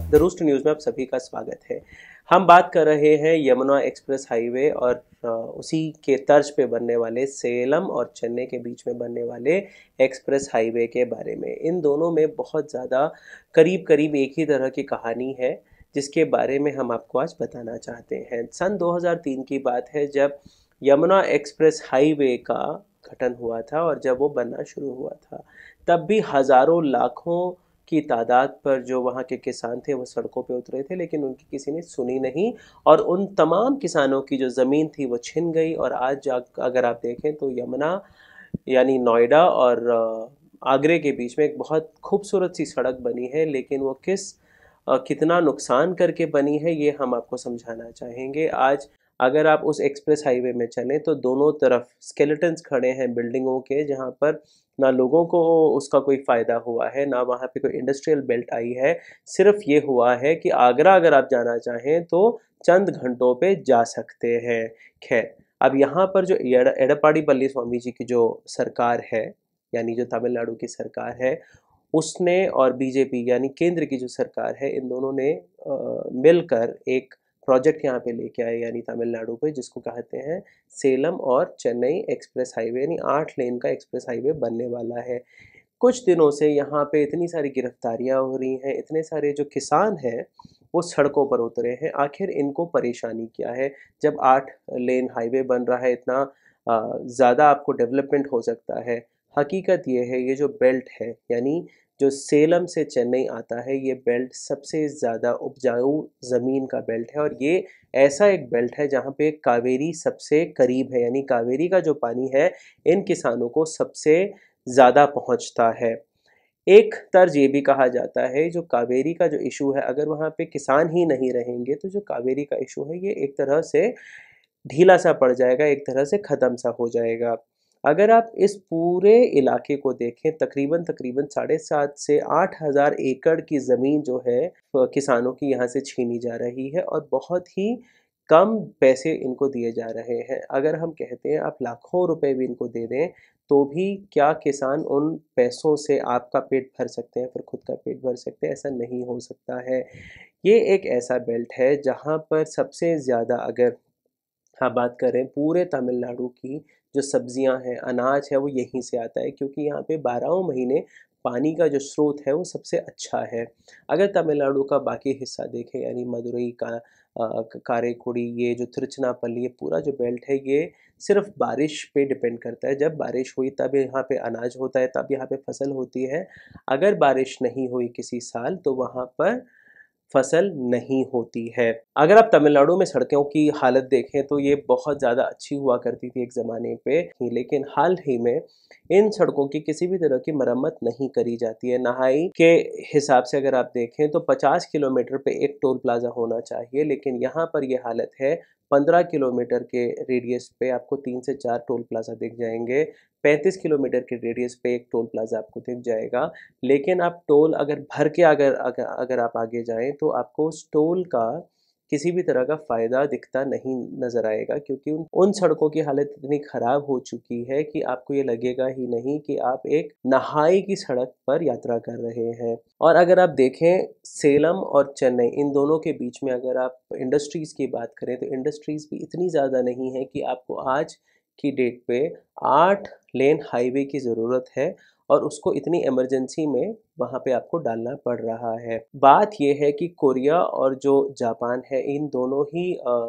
The roost news में आप सभी का स्वागत है। हम बात कर रहे हैं यमुना एक्सप्रेस हाईवे और उसी के तर्ज पे बनने वाले सेलम और चेन्नई के बीच में बनने वाले एक्सप्रेस हाईवे के बारे में। इन दोनों में बहुत ज़्यादा करीब करीब एक ही तरह की कहानी है, जिसके बारे में हम आपको आज बताना चाहते हैं। सन 2003 की बात है जब यमुना एक्सप्रेस हाईवे का गठन हुआ था और जब वो बनना शुरू हुआ था, तब भी हज़ारों लाखों की तादाद पर जो वहाँ के किसान थे वो सड़कों पे उतरे थे, लेकिन उनकी किसी ने सुनी नहीं और उन तमाम किसानों की जो ज़मीन थी वो छिन गई। और आज अगर आप देखें तो यमुना यानी नोएडा और आगरे के बीच में एक बहुत खूबसूरत सी सड़क बनी है, लेकिन वो कितना नुकसान करके बनी है ये हम आपको समझाना चाहेंगे। आज अगर आप उस एक्सप्रेस हाईवे में चलें तो दोनों तरफ स्केलेटन्स खड़े हैं बिल्डिंगों के, जहाँ पर ना लोगों को उसका कोई फ़ायदा हुआ है, ना वहाँ पे कोई इंडस्ट्रियल बेल्ट आई है। सिर्फ ये हुआ है कि आगरा अगर आप जाना चाहें तो चंद घंटों पे जा सकते हैं। खैर, अब यहाँ पर जो एडप्पाडी पल्लीस्वामी जी की जो सरकार है, यानी जो तमिलनाडु की सरकार है, उसने और बीजेपी यानी केंद्र की जो सरकार है, इन दोनों ने मिलकर एक प्रोजेक्ट यहाँ पे लेके आए यानी तमिलनाडु पे, जिसको कहते हैं सेलम और चेन्नई एक्सप्रेस हाईवे, यानी 8 लेन का एक्सप्रेस हाईवे बनने वाला है। कुछ दिनों से यहाँ पे इतनी सारी गिरफ्तारियाँ हो रही हैं, इतने सारे जो किसान हैं वो सड़कों पर उतरे हैं। आखिर इनको परेशानी क्या है? जब 8 लेन हाईवे बन रहा है, इतना ज़्यादा आपको डेवलपमेंट हो सकता है। हकीकत ये है, ये जो बेल्ट है यानी जो सेलम से चेन्नई आता है, ये बेल्ट सबसे ज़्यादा उपजाऊ ज़मीन का बेल्ट है और ये ऐसा एक बेल्ट है जहाँ पे कावेरी सबसे करीब है, यानी कावेरी का जो पानी है इन किसानों को सबसे ज़्यादा पहुँचता है। एक तर्ज ये भी कहा जाता है, जो कावेरी का जो इशू है, अगर वहाँ पे किसान ही नहीं रहेंगे तो जो कावेरी का इशू है ये एक तरह से ढीला सा पड़ जाएगा, एक तरह से ख़त्म सा हो जाएगा। अगर आप इस पूरे इलाके को देखें, तकरीबन तकरीबन 7.5 से 8,000 एकड़ की ज़मीन जो है किसानों की यहाँ से छीनी जा रही है और बहुत ही कम पैसे इनको दिए जा रहे हैं। अगर हम कहते हैं आप लाखों रुपए भी इनको दे दें तो भी क्या किसान उन पैसों से आपका पेट भर सकते हैं, फिर खुद का पेट भर सकते हैं? ऐसा नहीं हो सकता है। ये एक ऐसा बेल्ट है जहाँ पर सबसे ज़्यादा, अगर हाँ बात करें पूरे तमिलनाडु की, जो सब्जियां हैं, अनाज है, वो यहीं से आता है, क्योंकि यहाँ पे 12 महीने पानी का जो स्रोत है वो सबसे अच्छा है। अगर तमिलनाडु का बाकी हिस्सा देखें यानी मदुरई का कारेकुड़ी, ये जो तिरुचिरापल्ली, ये पूरा जो बेल्ट है ये सिर्फ बारिश पे डिपेंड करता है। जब बारिश हुई तब यहाँ पे अनाज होता है, तब यहाँ पे फसल होती है। अगर बारिश नहीं हुई किसी साल तो वहाँ पर फसल नहीं होती है। अगर आप तमिलनाडु में सड़कों की हालत देखें तो ये बहुत ज़्यादा अच्छी हुआ करती थी एक ज़माने पे, लेकिन हाल ही में इन सड़कों की किसी भी तरह की मरम्मत नहीं करी जाती है। नहाई के हिसाब से अगर आप देखें तो 50 किलोमीटर पे एक टोल प्लाज़ा होना चाहिए, लेकिन यहाँ पर ये हालत है 15 किलोमीटर के रेडियस पे आपको 3 से 4 टोल प्लाज़ा दिख जाएंगे। 35 किलोमीटर के रेडियस पे एक टोल प्लाज़ा आपको दिख जाएगा, लेकिन आप टोल अगर भर के अगर आप आगे जाएं तो आपको उस टोल का किसी भी तरह का फ़ायदा दिखता नहीं नज़र आएगा, क्योंकि उन सड़कों की हालत इतनी ख़राब हो चुकी है कि आपको ये लगेगा ही नहीं कि आप एक नहाई की सड़क पर यात्रा कर रहे हैं। और अगर आप देखें सेलम और चेन्नई, इन दोनों के बीच में अगर आप इंडस्ट्रीज़ की बात करें तो इंडस्ट्रीज़ भी इतनी ज़्यादा नहीं है कि आपको आज की डेट पे 8 लेन हाईवे की ज़रूरत है और उसको इतनी इमरजेंसी में वहाँ पे आपको डालना पड़ रहा है। बात ये है कि कोरिया और जो जापान है, इन दोनों ही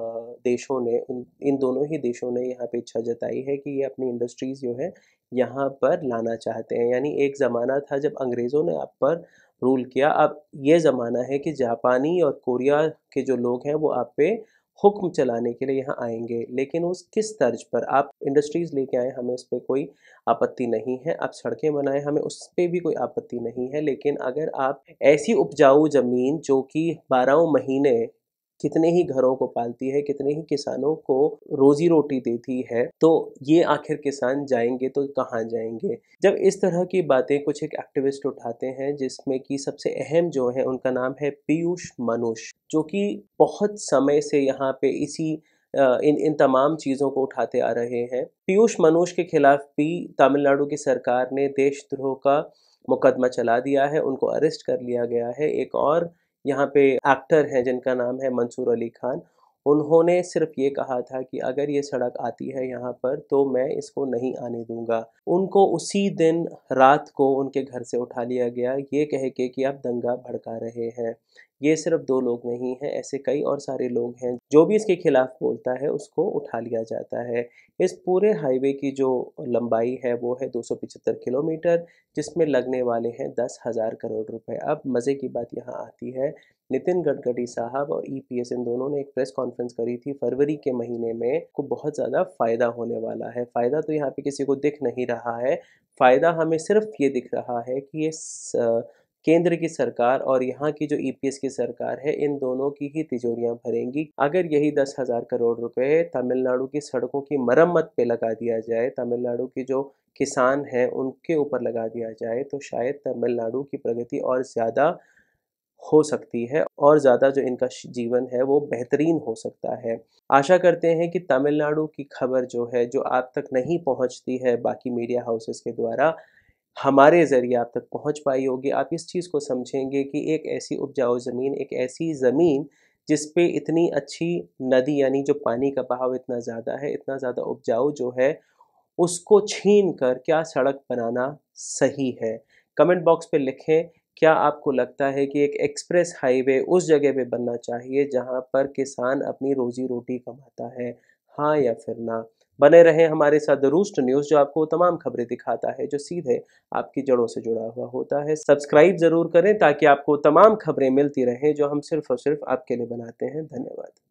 देशों ने यहाँ पे इच्छा जताई है कि ये अपनी इंडस्ट्रीज़ जो है यहाँ पर लाना चाहते हैं। यानी एक ज़माना था जब अंग्रेज़ों ने आप पर रूल किया, अब ये ज़माना है कि जापानी और कोरिया के जो लोग हैं वो आप पे हुक्म चलाने के लिए यहाँ आएंगे। लेकिन उस किस तर्ज पर आप इंडस्ट्रीज़ लेके आए, हमें इस पर कोई आपत्ति नहीं है। आप सड़कें बनाएं, हमें उस पर भी कोई आपत्ति नहीं है। लेकिन अगर आप ऐसी उपजाऊ ज़मीन जो कि 12 महीने कितने ही घरों को पालती है, कितने ही किसानों को रोजी रोटी देती है, तो ये आखिर किसान जाएंगे तो कहाँ जाएंगे? जब इस तरह की बातें कुछ एक एक्टिविस्ट उठाते हैं, जिसमें कि सबसे अहम जो है उनका नाम है पीयूष मनुष, जो कि बहुत समय से यहाँ पे इन तमाम चीज़ों को उठाते आ रहे हैं। पीयूष मनुष के खिलाफ भी तमिलनाडु की सरकार ने देशद्रोह का मुकदमा चला दिया है, उनको अरेस्ट कर लिया गया है। एक और यहाँ पे एक्टर हैं जिनका नाम है मंसूर अली खान, उन्होंने सिर्फ ये कहा था कि अगर ये सड़क आती है यहाँ पर तो मैं इसको नहीं आने दूंगा। उनको उसी दिन रात को उनके घर से उठा लिया गया ये कह के कि आप दंगा भड़का रहे हैं। ये सिर्फ 2 लोग नहीं हैं, ऐसे कई और सारे लोग हैं। जो भी इसके खिलाफ बोलता है उसको उठा लिया जाता है। इस पूरे हाईवे की जो लंबाई है वो है 275 किलोमीटर, जिसमें लगने वाले हैं 10,000 करोड़ रुपए। अब मज़े की बात यहाँ आती है, नितिन गडकरी साहब और ईपीएस इन दोनों ने एक प्रेस कॉन्फ्रेंस करी थी फरवरी के महीने में, को बहुत ज़्यादा फ़ायदा होने वाला है। फ़ायदा तो यहाँ पे किसी को दिख नहीं रहा है, फ़ायदा हमें सिर्फ ये दिख रहा है कि ये केंद्र की सरकार और यहाँ की जो ईपीएस की सरकार है, इन दोनों की ही तिजोरियां भरेंगी। अगर यही 10,000 करोड़ रुपए तमिलनाडु की सड़कों की मरम्मत पे लगा दिया जाए, तमिलनाडु की जो किसान हैं उनके ऊपर लगा दिया जाए, तो शायद तमिलनाडु की प्रगति और ज़्यादा हो सकती है और ज़्यादा जो इनका जीवन है वो बेहतरीन हो सकता है। आशा करते हैं कि तमिलनाडु की खबर जो है, जो आप तक नहीं पहुंचती है बाकी मीडिया हाउसेस के द्वारा, हमारे ज़रिए आप तक पहुंच पाई होगी। आप इस चीज़ को समझेंगे कि एक ऐसी उपजाऊ ज़मीन, एक ऐसी ज़मीन जिस पे इतनी अच्छी नदी यानी जो पानी का बहाव इतना ज़्यादा है, इतना ज़्यादा उपजाऊ जो है, उसको छीन कर क्या सड़क बनाना सही है। कमेंट बॉक्स पे लिखें, क्या आपको लगता है कि एक एक्सप्रेस हाईवे उस जगह पे बनना चाहिए जहाँ पर किसान अपनी रोजी रोटी कमाता है, हाँ या फिर ना। बने रहें हमारे साथ द रूस्ट न्यूज़, जो आपको तमाम खबरें दिखाता है जो सीधे आपकी जड़ों से जुड़ा हुआ होता है। सब्सक्राइब ज़रूर करें ताकि आपको तमाम खबरें मिलती रहें जो हम सिर्फ और सिर्फ आपके लिए बनाते हैं। धन्यवाद।